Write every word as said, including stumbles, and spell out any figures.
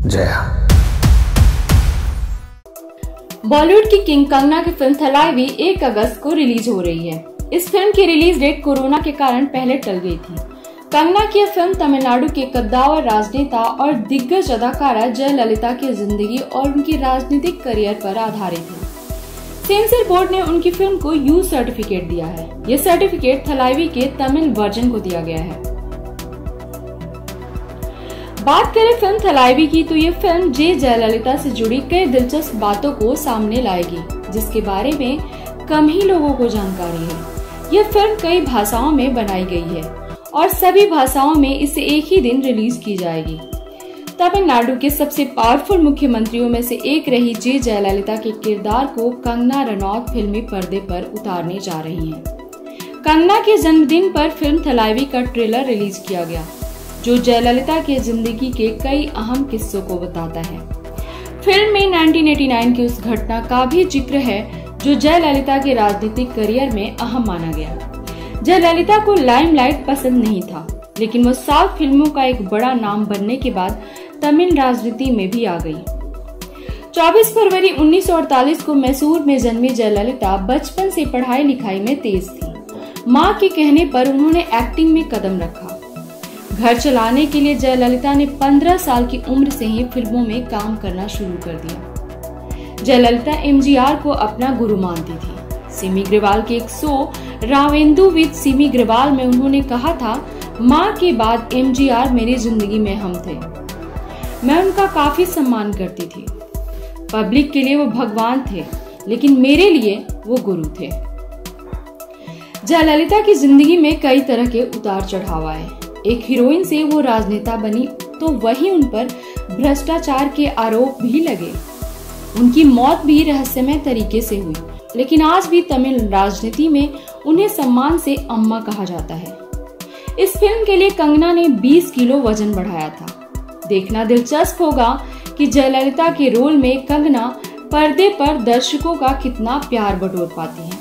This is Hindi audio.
जया। बॉलीवुड की किंग कंगना की फिल्म थलाइवी एक अगस्त को रिलीज हो रही है। इस फिल्म की रिलीज डेट कोरोना के कारण पहले टल गई थी। कंगना की यह फिल्म तमिलनाडु के कद्दावर राजनेता और दिग्गज अदाकारा जयललिता की जिंदगी और उनकी राजनीतिक करियर पर आधारित है। सेंसर बोर्ड ने उनकी फिल्म को यू सर्टिफिकेट दिया है। यह सर्टिफिकेट थलाइवी के तमिल वर्जन को दिया गया है। बात करें फिल्म थलाइवी की, तो ये फिल्म जे जयललिता से जुड़ी कई दिलचस्प बातों को सामने लाएगी, जिसके बारे में कम ही लोगों को जानकारी है। यह फिल्म कई भाषाओं में बनाई गई है और सभी भाषाओं में इसे एक ही दिन रिलीज की जाएगी। तमिलनाडु के सबसे पावरफुल मुख्यमंत्रियों में से एक रही जे जयललिता के किरदार को कंगना रनौत फिल्मी पर्दे पर उतारने जा रही हैं। कंगना के जन्मदिन पर फिल्म थलाइवी का ट्रेलर रिलीज किया गया, जो जयललिता के जिंदगी के कई अहम किस्सों को बताता है। फिल्म में उन्नीस सौ नवासी की उस घटना का भी जिक्र है जो जयललिता के राजनीतिक करियर में अहम माना गया। जयललिता को लाइमलाइट पसंद नहीं था, लेकिन वो साउथ फिल्मों का एक बड़ा नाम बनने के बाद तमिल राजनीति में भी आ गई। चौबीस फरवरी उन्नीस सौ अड़तालीस को मैसूर में जन्मी जयललिता बचपन से पढ़ाई लिखाई में तेज थी। मां के कहने पर उन्होंने एक्टिंग में कदम रखा। घर चलाने के लिए जयललिता ने पंद्रह साल की उम्र से ही फिल्मों में काम करना शुरू कर दिया। जयललिता एमजीआर को अपना गुरु मानती थी। सिमी ग्रेवाल के एक show rendezvous with Simi Grewal में उन्होंने कहा था, माँ के बाद एमजीआर मेरी जिंदगी में हम थे। मैं उनका काफी सम्मान करती थी। पब्लिक के लिए वो भगवान थे, लेकिन मेरे लिए वो गुरु थे। जयललिता की जिंदगी में कई तरह के उतार चढ़ाव आए। एक हीरोइन से वो राजनेता बनी, तो वहीं उन पर भ्रष्टाचार के आरोप भी लगे। उनकी मौत भी रहस्यमय तरीके से हुई, लेकिन आज भी तमिल राजनीति में उन्हें सम्मान से अम्मा कहा जाता है। इस फिल्म के लिए कंगना ने बीस किलो वजन बढ़ाया था। देखना दिलचस्प होगा कि जयललिता के रोल में कंगना पर्दे पर दर्शकों का कितना प्यार बटोर पाती है।